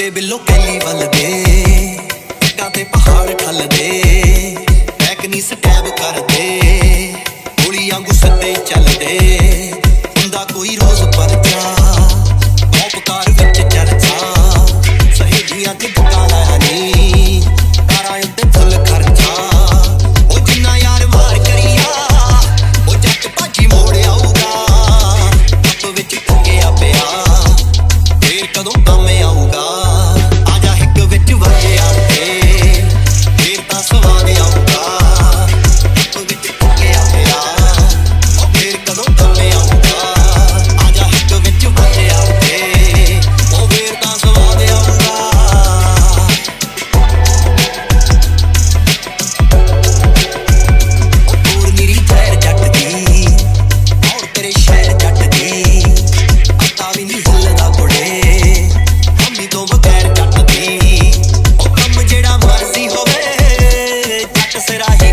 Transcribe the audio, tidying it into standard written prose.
तेरे बिलो कैली वल दे पिंडां ते पहाड़ ठल दे बैक नी स्टैब कर दे गोली आंगू सदे चल दे हुंदा कोई रोज परचा पॉपकार विच चर्चा सहेलियां ते गाला नी कारां उत्ते फुल खर्चा ओ जिन्ना यार मार करिया ओ जट भाजी मोड़ आऊगा टप विच टंगिया पिया फेर कदों काम आऊगा आजा हिक विच वजया ते फेर तां स्वाद आऊगा टप विच टंगिया पिया ओ फेर कदों काम आऊगा आजा हिक विच वजया ते ओ फेर तां स्वाद आऊगा ओ दूर नीरी जहर जट दी और तेरे शहर जट दी आता भी नहीं हिलदा कुड़े अम्मी तो बगैर जट दी ओ कम जेड़ा मर्जी होवे जट सिरा